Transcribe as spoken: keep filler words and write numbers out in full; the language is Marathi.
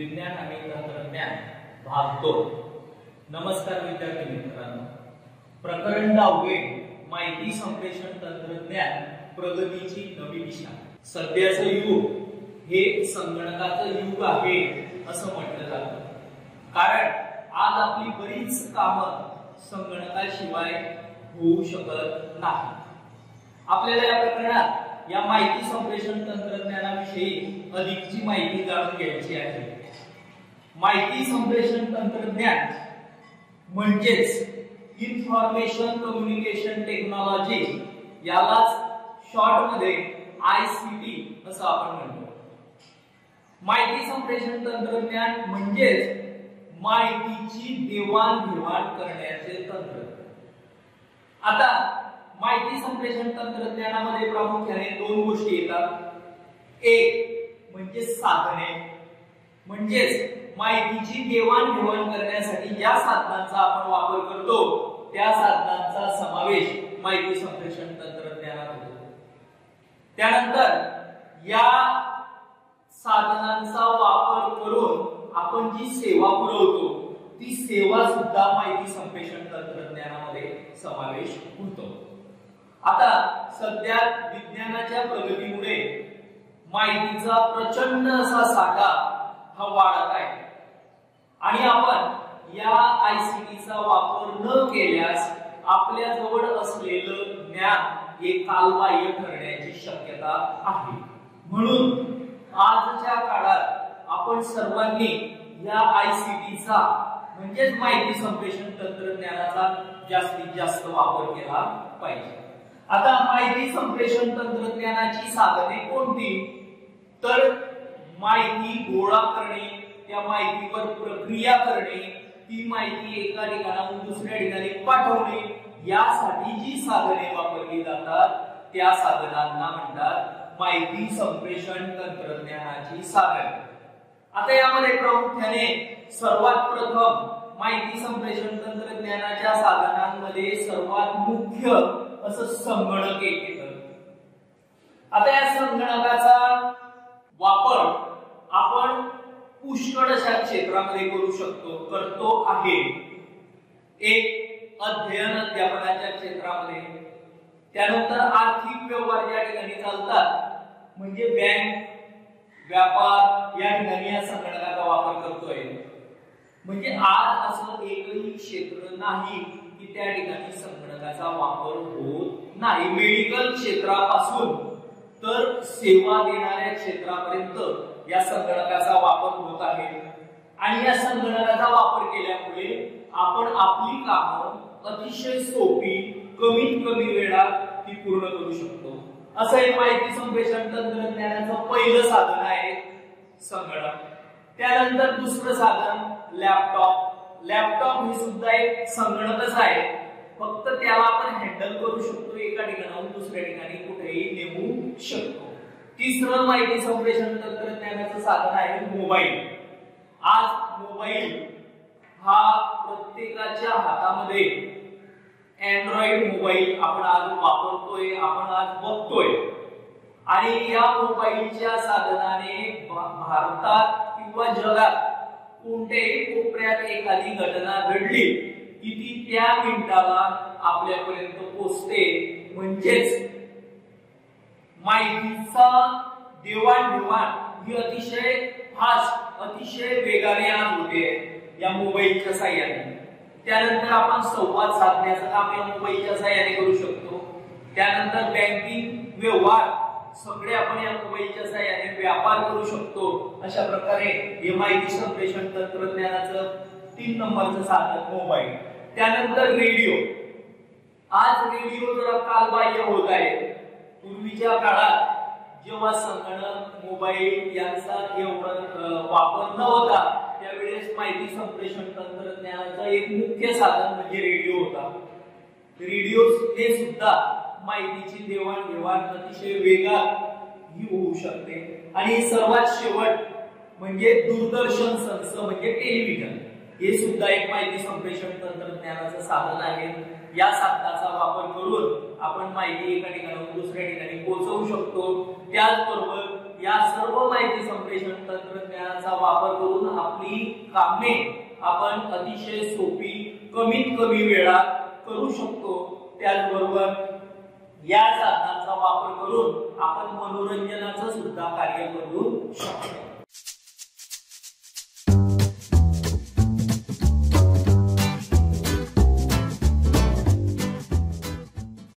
विज्ञान आणि तंत्रज्ञान भाग दोन. नमस्कार विद्यार्थी मित्रांनो, प्रकरण दहावे माहिती संप्रेषण तंत्रज्ञान प्रगतीची नवी दिशा. सध्याचं युग हे संगणकाचं युग आहे असं म्हटलं जातं, कारण आज आपली बरीच कामं संगणकाशिवाय होऊ शकत नाही. आपल्याला या प्रकरणात या माहिती संप्रेषण तंत्रज्ञानाविषयी अधिकची माहिती जाणून घ्यायची आहे. माहिती संप्रेषण तंत्रज्ञान म्हणजेच इन्फॉर्मेशन कम्युनिकेशन टेक्नॉलॉजी, यालाच शॉर्ट मध्ये आय सी टी असं आपण म्हणतो. माहिती संप्रेषण तंत्रज्ञान म्हणजेच माहितीची देवाणघेवाण करण्याचे तंत्र. आता माहिती संप्रेषण तंत्रज्ञानामध्ये प्रामुख्याने दोन गोष्टी येतात. एक म्हणजे साधने, म्हणजेच माहितीची देवाणघेवाण करण्यासाठी ज्या साधनांचा आपण वापर करतो त्या साधनांचा समावेश माहिती संप्रेषण तंत्रज्ञानात होतो. त्यानंतर या साधनांचा वापर करून आपण जी सेवा पुरवतो ती सेवा सुद्धा माहिती संप्रेषण तंत्रज्ञानामध्ये समावेश होतो. आता सध्या विज्ञानाच्या प्रगतीमुळे माहितीचा प्रचंड असा साठा हा वाढत आहे आणि आपण या आय सी टी चा वापर न केल्यास आपल्या जवळ असलेलं ज्ञान हे कालबाह्य ठरण्याची शक्यता आहे. म्हणून आजच्या काळात आपण सर्वांनी या आय सी टी चा म्हणजेच माहिती संप्रेषण तंत्रज्ञानाचा जास्तीत जास्त वापर केला पाहिजे. आता माहिती संप्रेषण तंत्रज्ञानाची साधने कोणती? तर माहिती गोळा करणे, त्या माहितीवर प्रक्रिया करणे, ती माहिती एका ठिकाणाहून दुसऱ्या ठिकाणी पाठवणे, यासाठी जी साधने वापरली जातात त्या साधनांना म्हणतात माहिती संप्रेषण तंत्रज्ञानाची साधने. आता यामध्ये प्रामुख्याने सर्वात प्रथम माहिती संप्रेषण तंत्रज्ञानाच्या साधनांमध्ये सर्वात मुख्य असं संगणक येतं. आता या संगणकाचा वापर आपण पुष्कळ अशा क्षेत्रामध्ये करू शकतो करतो आहे. एक अध्ययन अध्यापनाच्या क्षेत्रामध्ये, त्यानंतर आर्थिक व्यवहार ज्या ठिकाणी चालतात म्हणजे बँक व्यापार या ठिकाणी या संगणकाचा वापर करतोय. म्हणजे आज असं एकही क्षेत्र नाही की त्या ठिकाणी संगणकाचा वापर होत नाही. मेडिकल क्षेत्रापासून तर सेवा देणाऱ्या क्षेत्रापर्यंत या संगणकाचा वापर होत आहे आणि या संगणकाचा वापर केल्यामुळे आपण आपली कामं अतिशय सोपी, कमीत कमी वेळात ती पूर्ण करू शकतो. असं एक माहिती संप्रेषण तंत्रज्ञानाचं पहिलं साधन आहे संगणक. त्यानंतर दुसरं साधन लॅपटॉप. लॅपटॉप हे सुद्धा एक संगणकच आहे, फक्त त्याला आपण हँडल करू शकतो, एका ठिकाणाहून दुसऱ्या ठिकाणी कुठेही नेऊ शकतो. तिसरं माहिती संप्रेषण तंत्रज्ञानाचं साधन आहे मोबाईल. आज मोबाईल हा प्रत्येकाच्या हातामध्ये अँड्रॉइड मोबाईल आपण आज वापरतोय, आपण आज बघतोय आणि या मोबाईलच्या साधनाने भारतात किंवा जगात कोणत्याही कोपऱ्यात एखादी घटना घडली की ती त्या मिनिटाला आपल्यापर्यंत पोहोचते. म्हणजेच माहितीचा देवाणघेवाण ही अतिशय फास्ट, अतिशय वेगाने आज होते या मोबाईलच्या साहाय्याने. त्यानंतर आपण संवाद साधण्याचं काम या मोबाईलच्या साहाय्याने करू शकतो. त्यानंतर बँकिंग व्यवहार सगळे आपण या मोबाईलच्या साहाय्याने व्यापार करू शकतो. अशा प्रकारे हे माहिती संप्रेषण तंत्रज्ञानाचं तीन नंबरचं साधन मोबाईल. त्यानंतर रेडिओ. आज रेडिओ जरा कालबाह्य होत आहे. पूर्वीच्या काळात जेव्हा संगणक मोबाईल यांचा एवढा वापर नव्हता त्यावेळेस माहिती संप्रेषण तंत्रज्ञानाचं एक मुख्य साधन म्हणजे रेडिओ होता. रेडिओ हे सुद्धा माहितीची देवाणघेवाण अतिशय वेगात ही होऊ शकते. आणि सर्वात शेवट म्हणजे दूरदर्शन संच म्हणजे टेलिव्हिजन. हे सुद्धा एक माहिती संप्रेषण तंत्रज्ञानाचं साधन आहे. या साधनाचा वापर करून आपण माहिती एका ठिकाणाहून दुसऱ्या ठिकाणी पोहोचवू शकतो. त्याचबरोबर या सर्व माहिती संप्रेषण तंत्रज्ञानाचा वापर करून आपली कामे आपण अतिशय सोपी कमीत कमी वेळात करू शकतो। त्याचबरोबर या साधनांचा वापर करून आपण मनोरंजनाचं सुद्धा कार्य करू शकतो।